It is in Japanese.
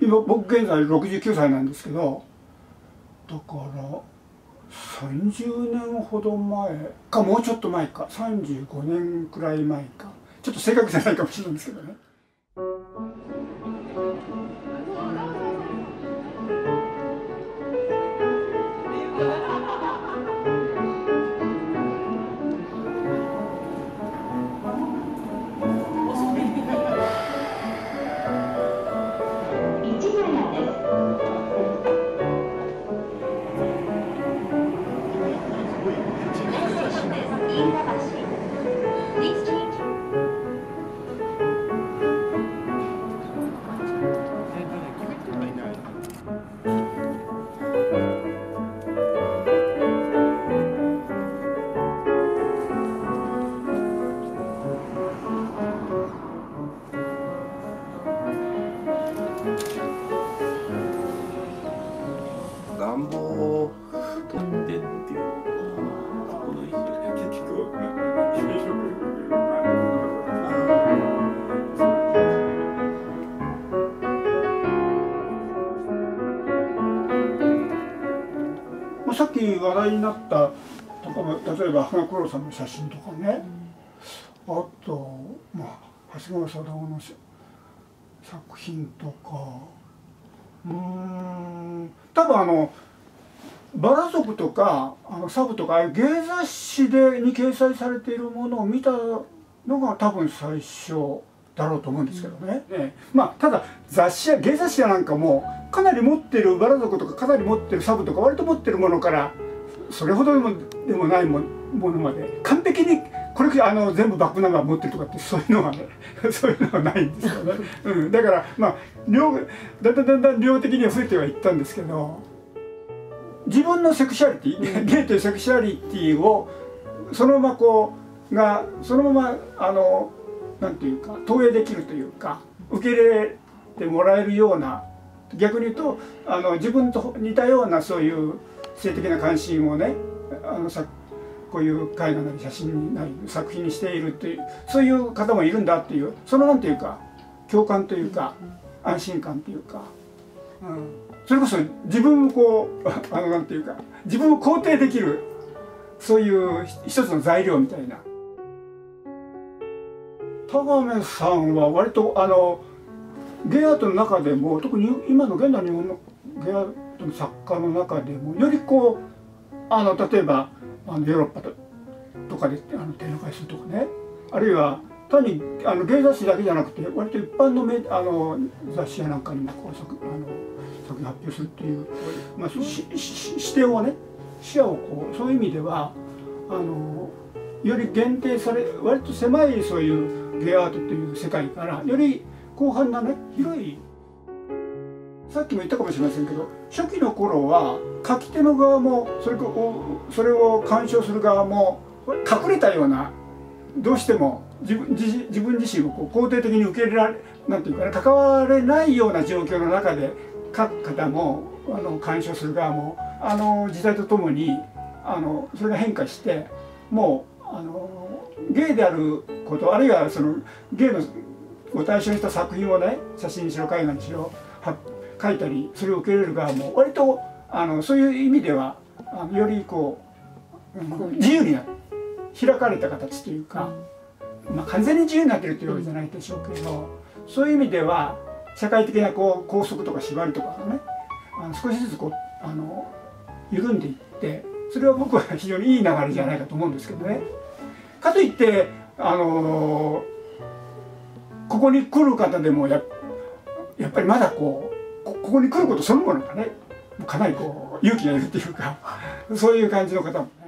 今僕現在69歳なんですけど、だから30年ほど前かもうちょっと前か35年くらい前か、ちょっと正確じゃないかもしれないんですけどね。 願望を取ってっていうこの結局さっき話題になったとか、例えば花黒さんの写真とかね、あと、長谷川貞夫の作品とか、多分バラ族とかサブとかああいう芸雑誌に掲載されているものを見たのが多分最初だろうと思うんですけどね。ただ芸雑誌なんかもかなり持ってるバラ族とかかなり持ってるサブとか割と持ってるものからそれほどでもないものまで完璧にこれ全部バックナンバー持ってるとかってそういうのはねそういうのはないんですよね。だからだんだん量的には増えてはいったんですけど、自分のセクシャリティゲイというセクシャリティをそのままなんていうか投影できるというか受け入れてもらえるような、逆に言うと自分と似たようなそういう性的な関心をねこういう絵画なり写真なり作品にしているという、そういう方もいるんだっていう、そのなんていうか共感というか安心感というか、それこそ自分をなんていうか自分を肯定できるそういう一つの材料みたいな。田亀さんは割とゲイアートの中でも、特に今の現代日本のゲイアートの作家の中でもより例えばヨーロッパとかで展覧会するとかね、あるいは単に芸雑誌だけじゃなくて割と一般の雑誌やなんかにも作品発表するっていう、視点をね視野をそういう意味ではより限定され割と狭いそういうゲイアートという世界からより広範なね広い、さっきも言ったかもしれませんけど、初期の頃は書き手の側もそれを鑑賞する側も隠れたような、どうしても自分自身を肯定的に受け入れられなんていうかね、関われないような状況の中で書く方も鑑賞する側も時代とともにそれが変化して、もうゲイであること、あるいはそのゲイのを対象にした作品をね写真にしろ絵画にしろ描いたりそれを受け入れる側も割とそういう意味ではより自由に開かれた形というか、完全に自由になってるというわけじゃないでしょうけど、そういう意味では社会的な拘束とか縛りとかがね少しずつ緩んでいって、それは僕は非常にいい流れじゃないかと思うんですけどね。かといってここに来る方でもやっぱりまだここに来ることそのものがねかなり勇気がいるっていうかそういう感じの方も。